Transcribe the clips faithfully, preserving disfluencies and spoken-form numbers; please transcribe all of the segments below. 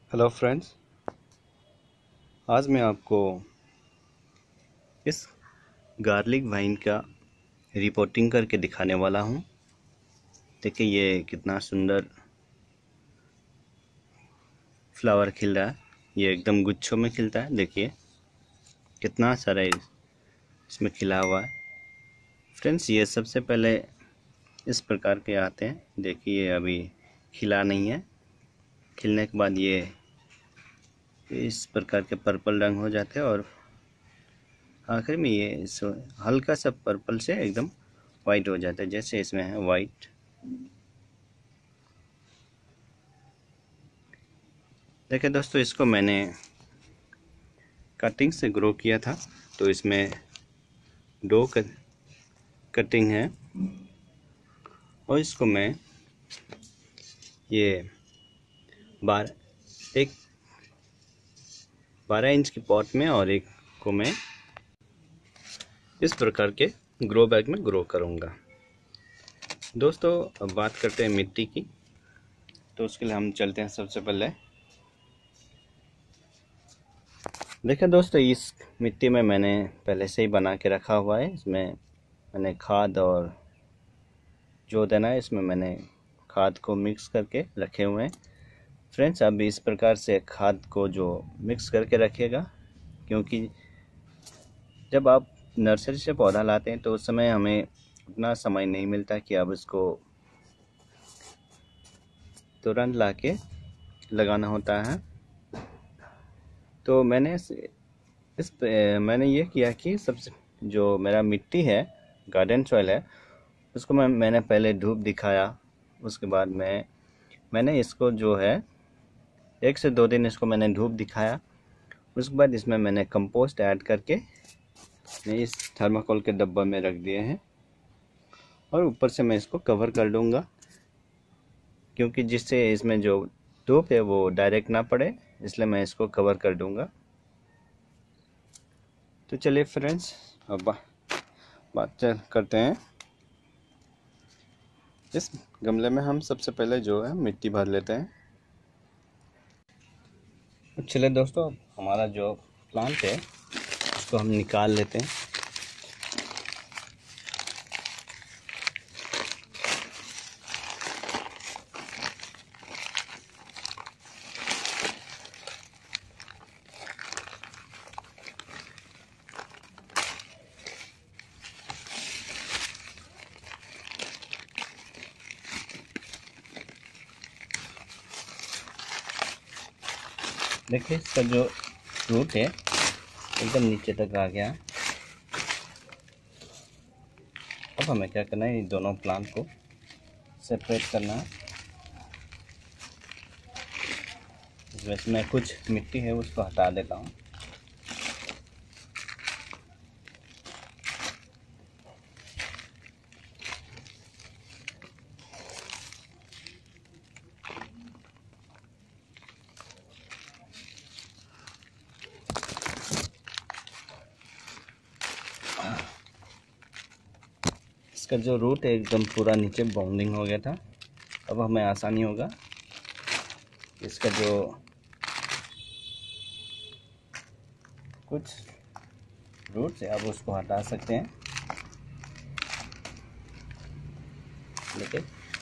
Hello friends, आज मैं आपको इस गार्लिक वाइन का रिपोर्टिंग करके दिखाने वाला हूँ। देखिए ये कितना सुंदर फ्लावर खिल रहा है। ये एकदम गुच्छों में खिलता है। देखिए कितना सारा इसमें खिला हुआ है। फ्रेंड्स ये सबसे पहले इस प्रकार के आते हैं। देखिए अभी खिला नहीं है, खिलने के बाद ये इस प्रकार के पर्पल रंग हो जाते हैं और आखिर में ये हल्का सा पर्पल से एकदम वाइट हो जाता है, जैसे इसमें है वाइट। देखिए दोस्तों, इसको मैंने कटिंग से ग्रो किया था, तो इसमें दो कटिंग है और इसको मैं ये बारह एक बारह इंच की पॉट में और एक को मैं इस प्रकार के ग्रो बैग में ग्रो करूँगा। दोस्तों अब बात करते हैं मिट्टी की, तो उसके लिए हम चलते हैं। सबसे पहले देखिए दोस्तों, इस मिट्टी में मैंने पहले से ही बना के रखा हुआ है। इसमें मैंने खाद और जो देना है इसमें मैंने खाद को मिक्स करके रखे हुए हैं। फ्रेंड्स अब इस प्रकार से खाद को जो मिक्स करके रखिएगा, क्योंकि जब आप नर्सरी से पौधा लाते हैं तो उस समय हमें उतना समय नहीं मिलता कि अब इसको तुरंत ला के लगाना होता है। तो मैंने इस, इस मैंने ये किया कि सबसे जो मेरा मिट्टी है, गार्डन सॉइल है, उसको मैं मैंने पहले धूप दिखाया। उसके बाद मैं मैंने इसको जो है एक से दो दिन इसको मैंने धूप दिखाया। उसके बाद इसमें मैंने कंपोस्ट ऐड करके मैं इस थर्माकोल के डब्बा में रख दिए हैं और ऊपर से मैं इसको कवर कर दूंगा, क्योंकि जिससे इसमें जो धूप है वो डायरेक्ट ना पड़े, इसलिए मैं इसको कवर कर दूंगा। तो चलिए फ्रेंड्स अब बा, बात करते हैं। इस गमले में हम सबसे पहले जो है मिट्टी भर लेते हैं। चलिए दोस्तों, हमारा जो प्लांट है उसको हम निकाल लेते हैं। देखिए इसका जो रूट है एकदम नीचे तक आ गया। अब हमें क्या करना है, इन दोनों प्लांट को सेपरेट करना है। इसमें कुछ मिट्टी है उसको हटा देता हूँ। इसका जो रूट है एकदम पूरा नीचे बाउंडिंग हो गया था। अब हमें आसानी होगा इसका जो कुछ रूट है अब उसको हटा सकते हैं। देखिए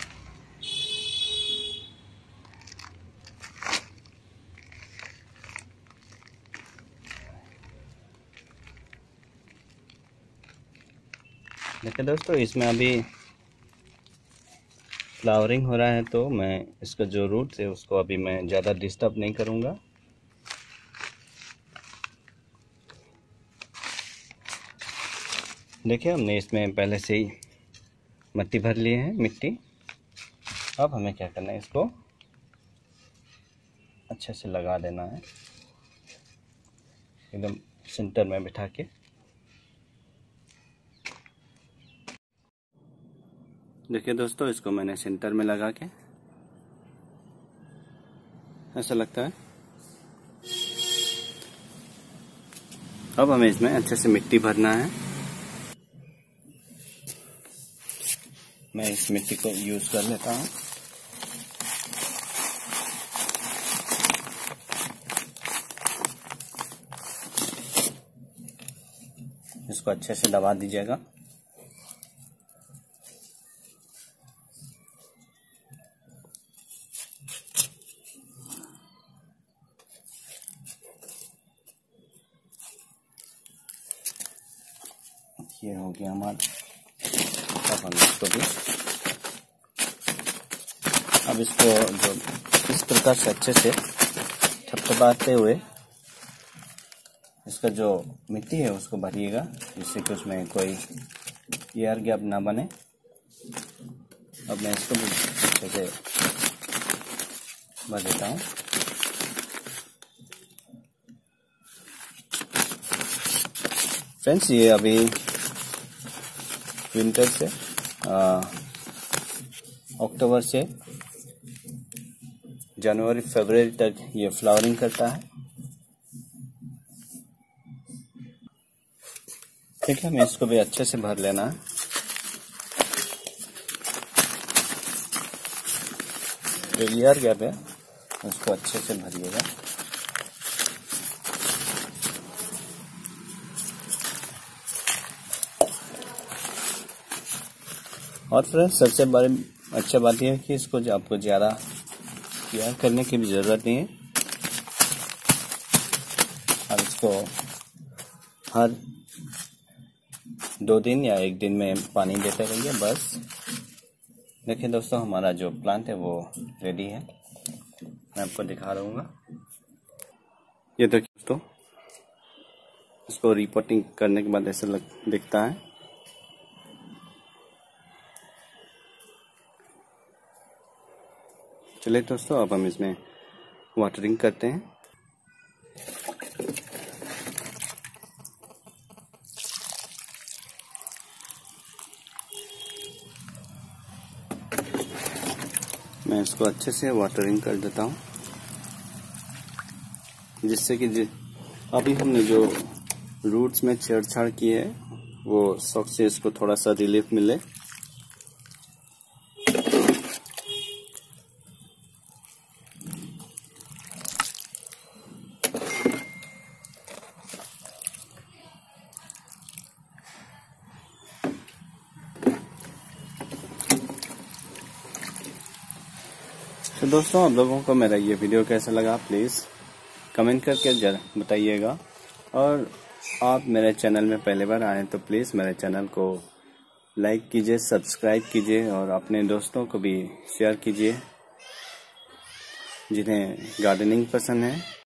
देखिए दोस्तों, इसमें अभी फ्लावरिंग हो रहा है, तो मैं इसका जो रूट है उसको अभी मैं ज़्यादा डिस्टर्ब नहीं करूँगा। देखिए हमने इसमें पहले से ही मिट्टी भर ली है मिट्टी। अब हमें क्या करना है, इसको अच्छे से लगा देना है एकदम सेंटर में बिठा के। देखिए दोस्तों, इसको मैंने सेंटर में लगा के ऐसा लगता है। अब हमें इसमें अच्छे से मिट्टी भरना है। मैं इस मिट्टी को यूज कर लेता हूँ। इसको अच्छे से दबा दीजिएगा। ये हो गया हमारा। अब हम इसको भी अब इसको जो इस प्रकार से अच्छे से थपथपाते हुए इसका जो मिट्टी है उसको भरिएगा, जिससे कि उसमें कोई एयर गैप ना बने। अब मैं इसको भी अच्छे से भर देता हूँ। फ्रेंड्स, ये अभी विंटर से अक्टूबर से जनवरी फरवरी तक ये फ्लावरिंग करता है। ठीक है, मैं इसको भी अच्छे से भर लेना है। जो एयर गैप है उसको अच्छे से भरिएगा। और फ्रेंड्स, सबसे बड़ी अच्छा बात यह है कि इसको आपको ज़्यादा केयर करने की भी ज़रूरत नहीं है। आप इसको हर दो दिन या एक दिन में पानी देते रहिए बस। देखिए दोस्तों, हमारा जो प्लांट है वो रेडी है। मैं आपको दिखा रहूँगा। ये देखिए दोस्तों, इसको रिपोर्टिंग करने के बाद ऐसा लग दिखता है। चलिए दोस्तों, अब हम इसमें वाटरिंग करते हैं। मैं इसको अच्छे से वाटरिंग कर देता हूँ, जिससे कि अभी हमने जो रूट्स में छेड़छाड़ की है वो शॉक से इसको थोड़ा सा रिलीफ मिले। तो दोस्तों, आप लोगों को मेरा ये वीडियो कैसा लगा प्लीज़ कमेंट करके जरा बताइएगा। और आप मेरे चैनल में पहली बार आए तो प्लीज़ मेरे चैनल को लाइक कीजिए, सब्सक्राइब कीजिए और अपने दोस्तों को भी शेयर कीजिए जिन्हें गार्डनिंग पसंद है।